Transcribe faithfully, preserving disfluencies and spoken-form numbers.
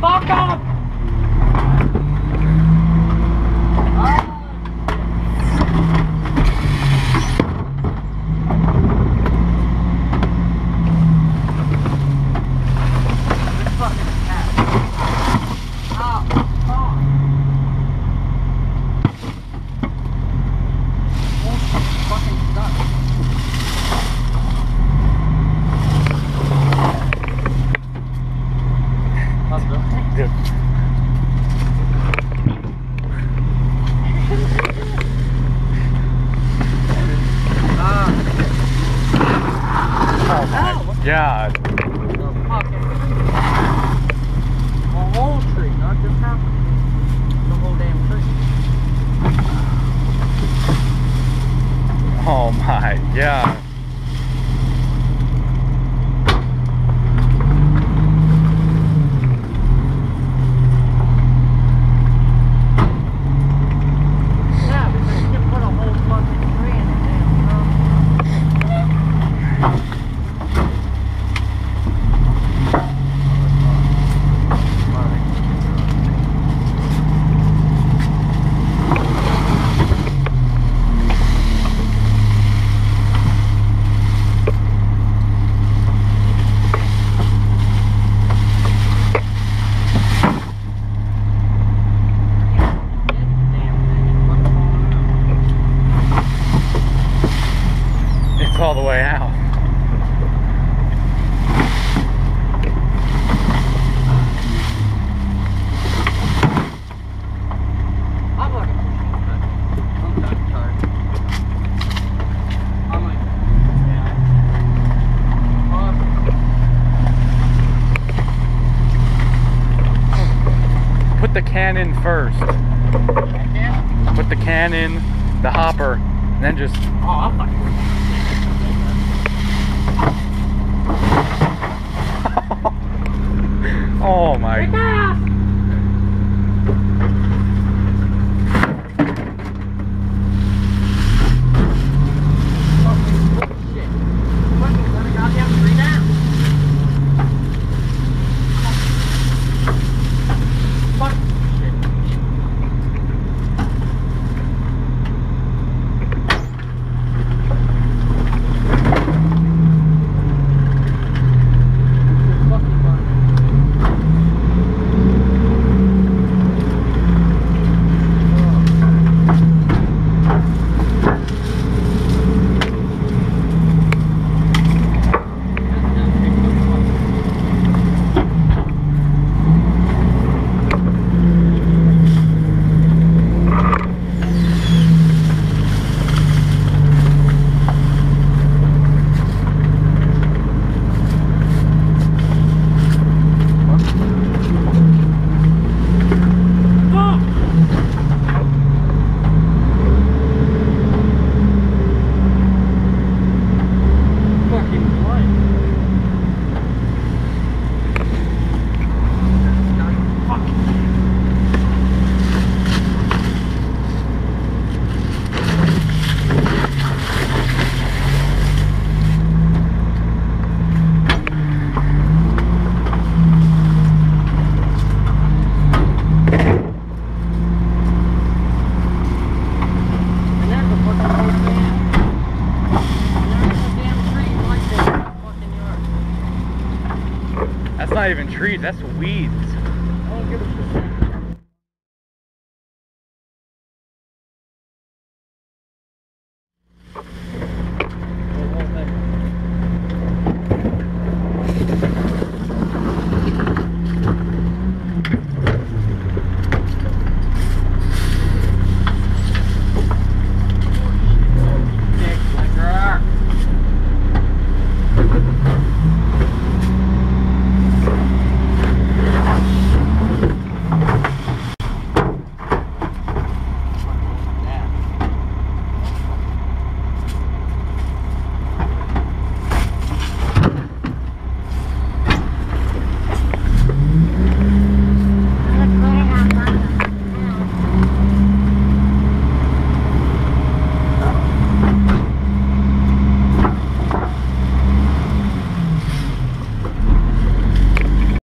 Fuck off! Good. Oh my God. A whole tree, not just half a tree. The whole damn tree. Oh my God. All the way out. I'm like a machine, but I'm tired. I'm like, yeah. Awesome. Put the can in first. Can? Put the can in the hopper, and then just. Oh, I'm like. Oh my God. That's not even trees, that's weeds. I don't give a shit.